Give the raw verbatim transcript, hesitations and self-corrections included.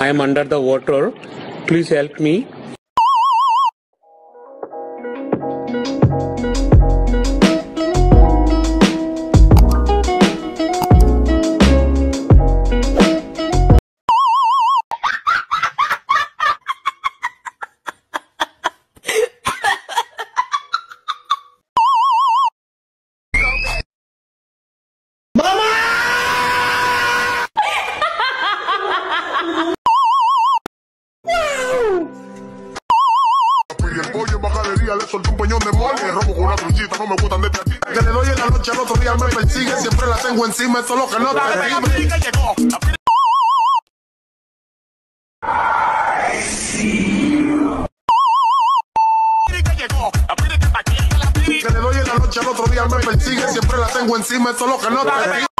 I am under the water. Please help me. Y el pollo en bajadería le soltó un peñón de mole. Robo con una truchita, no me gustan de platita. Que le doy en la noche, al otro día me persigue. Siempre la tengo encima, eso es lo que no te digo. Que le doy en la noche, al otro día me persigue. Siempre la tengo encima, eso es lo que no te digo.